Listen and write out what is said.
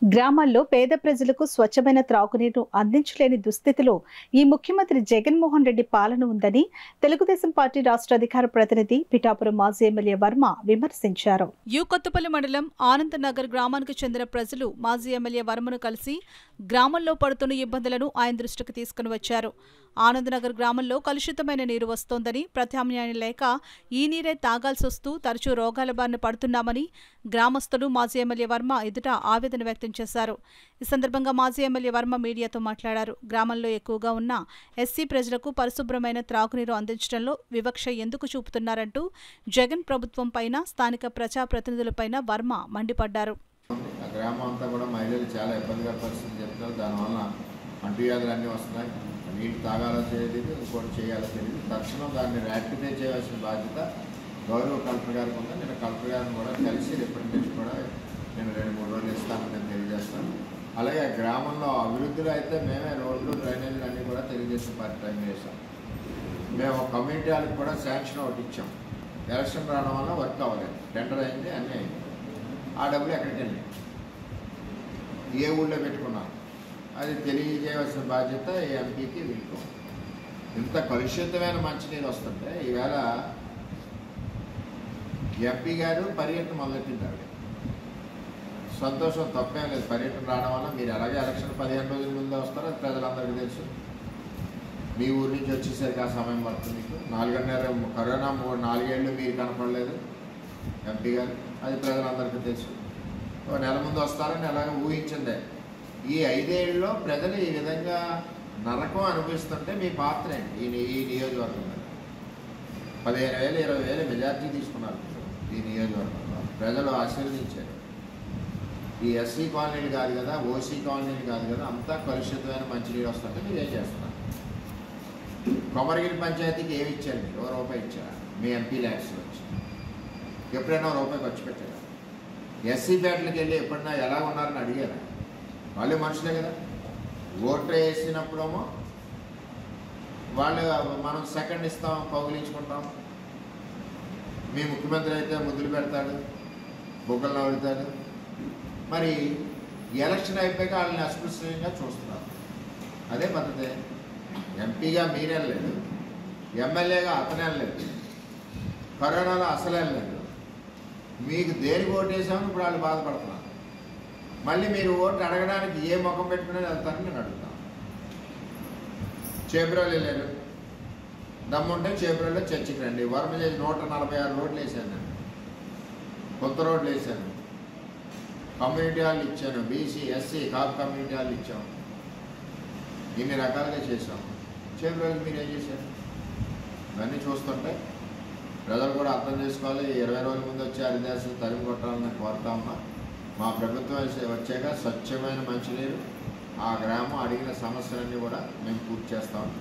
గ్రామాల్లో పేద ప్రజలకు స్వచ్ఛమైన త్రాగునీరు అందించలేని దుస్థితిలో ఈ ముఖ్యమంత్రి జగన్మోహన్ రెడ్డి పాలన ఉందని తెలుగుదేశం పార్టీ రాష్ట్ర అధికార ప్రతినిధి పిఠాపురం మాజీ ఎమ్మెల్యే వర్మ విమర్శించారు. కొత్తపల్లి మండలం ఆనందనగర్ గ్రామానికి చెందిన ప్రజలు మాజీ ఎమ్మెల్యే వర్మను కలిసి గ్రామంలో పడుతున్న ఇబ్బందులను ఆయన దృష్టికి తీసుకుని వచ్చారు. ఆనందనగర్ గ్రామంలో కలుషితమైన నీరు వస్తోందని, ప్రత్యామ్నాయం లేక ఈ నీరే తాగాల్సి వస్తూ తరచూ రోగాల బారిన పడుతున్నామని గ్రామస్తులు మాజీ ఎమ్మెల్యే వర్మ ఎదుట ఆవేదన వ్యక్తం చేశారు. ఈ సందర్భంగా మాజీ ఎమ్మెల్యే వర్మ మీడియాతో మాట్లాడారు. గ్రామంలో ఎక్కువగా ఉన్న ఎస్సీ ప్రజలకు పరిశుభ్రమైన త్రాగునీరు అందించడంలో వివక్ష ఎందుకు చూపుతున్నారంటూ జగన్ ప్రభుత్వం పైన, స్థానిక ప్రజాప్రతినిధులపైన వర్మ మండిపడ్డారు. గ్రామం అంతా కూడా మహిళలు చాలా ఇబ్బందికర పరిస్థితులు చెప్తారు. దానివల్ల అంటువ్యాధులు అన్నీ వస్తున్నాయి. నీళ్ళు తాగాలో తెలియదు, ఇంకోటి చేయాలో తెలియదు. తక్షణం దాన్ని ర్యాక్టిఫై చేయవలసిన బాధ్యత గౌరవ కలెక్టర్ గారికి ఉంది. నేను కలెక్టర్ గారిని కూడా కలిసి రిప్రజెంటేషన్ కూడా నేను 2-3 రోజులు ఇస్తానని నేను తెలియజేస్తాను. అలాగే గ్రామంలో అభివృద్ధిలో అయితే మేమే రోడ్లు, డ్రైనేజీలు అన్నీ కూడా తెలుగుదేశం పార్టీ టైం చేస్తాం. మేము కమ్యూనిటీ వాళ్ళకి కూడా శాంక్షన్ ఒకటి ఇచ్చాం. ఎలక్షన్ రావడం వల్ల వర్క్ అవ్వలేదు. టెండర్ అయింది, అన్నీ అయింది. ఆ డబ్బులు ఎక్కడికి వెళ్ళాయి, ఏ ఊళ్ళో పెట్టుకున్నాం, అది తెలియజేయవలసిన బాధ్యత ఈ ఎంపీకి వీళ్ళకు. ఇంత కలుషితమైన మంచినీరు వస్తుంటే ఈవేళ ఎంపీ గారు పర్యటన మొదలెట్టింటారు. సంతోషం, తప్పేం లేదు. పర్యటన రావడం వల్ల మీరు అలాగే ఎలక్షన్ 15 రోజుల ముందే వస్తారో అది ప్రజలందరికీ తెలుసు. మీ ఊరి నుంచి వచ్చేసరికి ఆ సమయం పడుతుంది. మీకు 4.5 కరోనా 4 ఏళ్ళు మీరు కనపడలేదు ఎంపీ గారు, అది ప్రజలందరికీ తెలుసు. నెల ముందు వస్తారని అలాగే ఊహించిందే. ఈ 5 ఏళ్ళలో ప్రజలు ఈ విధంగా నరకం అనిపిస్తుంటే మీ పాత్ర ఏంటి? ఈ నియోజకవర్గంలో 15,000, 20,000 మెజార్టీ తీసుకున్నారు ఈ నియోజకవర్గంలో. ప్రజలు ఆశీర్వదించారు. ఈ ఎస్సీ కాలనీలు కాదు కదా, ఓసీ కాలనీలు కాదు కదా, అంతా కలుషితమైన మంచినీరు వస్తుంటే మీరు ఏం చేస్తున్నారు? కొమరగిరి పంచాయతీకి ఏమి ఇచ్చారు మీరు? ₹1 ఇచ్చారా? మీ ఎంపీ ల్యాక్స్లో వచ్చి ఎప్పుడైనా ₹1 ఖర్చు పెట్టారా? ఎస్సీ బ్యాట్లకి వెళ్ళి ఎప్పుడన్నా ఎలా ఉన్నారని అడిగారా? వాళ్ళు మనుషులే కదా. ఓట్లు వేసినప్పుడేమో వాళ్ళు మనం సెకండ్ ఇస్తాం, కౌగిలించుకుంటాం. మీ ముఖ్యమంత్రి అయితే ముద్దులు పెడతాడు, బొగ్గలు నవ్వుతాడు. మరి ఎలక్షన్ అయిపోయాక వాళ్ళని అస్పృశ్యంగా చూస్తున్నారు. అదే పద్ధతి. ఎంపీగా మీరు వెళ్ళలేదు, ఎమ్మెల్యేగా అతను వెళ్ళలేదు, కరోనాలో అసలు వెళ్ళలేదు. మీకు దేనికి ఓటు వేసామని ఇప్పుడు వాళ్ళు బాధపడుతున్నారు. మళ్ళీ మీరు ఓటు అడగడానికి ఏ ముఖం పెట్టుకునేది వెళ్తారని నేను అడుగుతాను. చేబ్రోలు వెళ్ళారు, దమ్ముంటే చేబ్రోల్లో చర్చికి రండి. వర్మ చేసి 146 రోడ్లు వేసాను నేను, కొత్త రోడ్లు వేసాను, కమ్యూనిటీ హాల్ ఇచ్చాను, BC, SC, Kapu community hall ఇచ్చాం. ఇన్ని రకాలుగా చేసాం. చేబ్రోలు మీరు ఏం చేశారు? ఇవన్నీ చూస్తుంటే ప్రజలు కూడా అర్థం చేసుకోవాలి. 20 రోజుల ముందు వచ్చి హరిదాసులు తరిమి కొట్టాలని కోరుతా ఉన్నా. మా ప్రభుత్వం వచ్చాక స్వచ్ఛమైన మంచినీరు ఆ గ్రామం అడిగిన సమస్యలన్నీ కూడా మేము పూర్తి చేస్తాం.